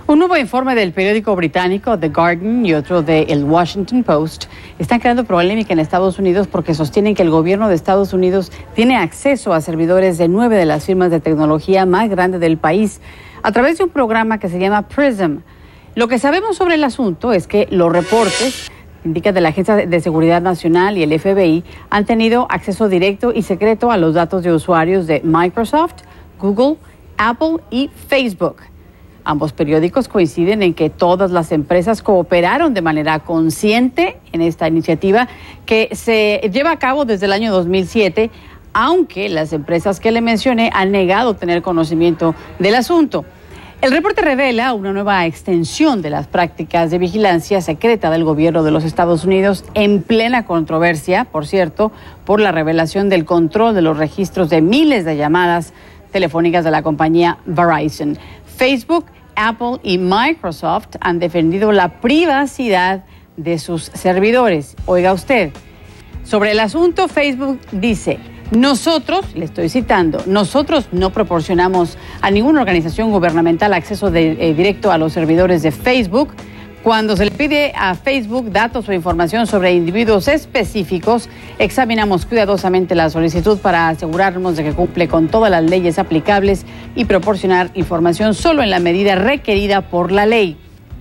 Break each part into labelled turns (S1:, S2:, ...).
S1: Un nuevo informe del periódico británico The Guardian y otro de El Washington Post están creando polémica en Estados Unidos porque sostienen que el gobierno de Estados Unidos tiene acceso a servidores de 9 de las firmas de tecnología más grandes del país a través de un programa que se llama PRISM. Lo que sabemos sobre el asunto es que los reportes indican de la Agencia de Seguridad Nacional y el FBI han tenido acceso directo y secreto a los datos de usuarios de Microsoft, Google, Apple y Facebook. Ambos periódicos coinciden en que todas las empresas cooperaron de manera consciente en esta iniciativa que se lleva a cabo desde el año 2007, aunque las empresas que le mencioné han negado tener conocimiento del asunto. El reporte revela una nueva extensión de las prácticas de vigilancia secreta del gobierno de los Estados Unidos en plena controversia, por cierto, por la revelación del control de los registros de miles de llamadas telefónicas de la compañía Verizon. Facebook, Apple y Microsoft han defendido la privacidad de sus servidores. Oiga usted, sobre el asunto, Facebook dice: nosotros, le estoy citando, nosotros no proporcionamos a ninguna organización gubernamental acceso directo a los servidores de Facebook. Cuando se le pide a Facebook datos o información sobre individuos específicos, examinamos cuidadosamente la solicitud para asegurarnos de que cumple con todas las leyes aplicables y proporcionar información solo en la medida requerida por la ley.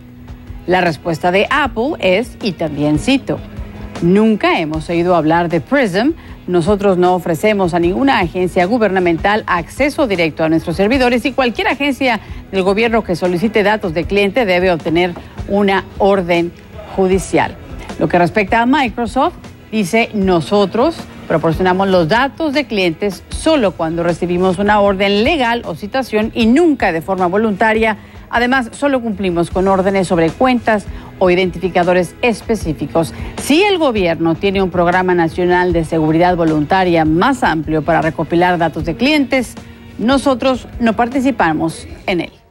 S1: La respuesta de Apple es, y también cito: nunca hemos oído hablar de PRISM. Nosotros no ofrecemos a ninguna agencia gubernamental acceso directo a nuestros servidores y cualquier agencia del gobierno que solicite datos de cliente debe obtener una orden judicial. Lo que respecta a Microsoft, dice: nosotros proporcionamos los datos de clientes solo cuando recibimos una orden legal o citación y nunca de forma voluntaria. Además, solo cumplimos con órdenes sobre cuentas o identificadores específicos. Si el gobierno tiene un programa nacional de seguridad voluntaria más amplio para recopilar datos de clientes, nosotros no participamos en él.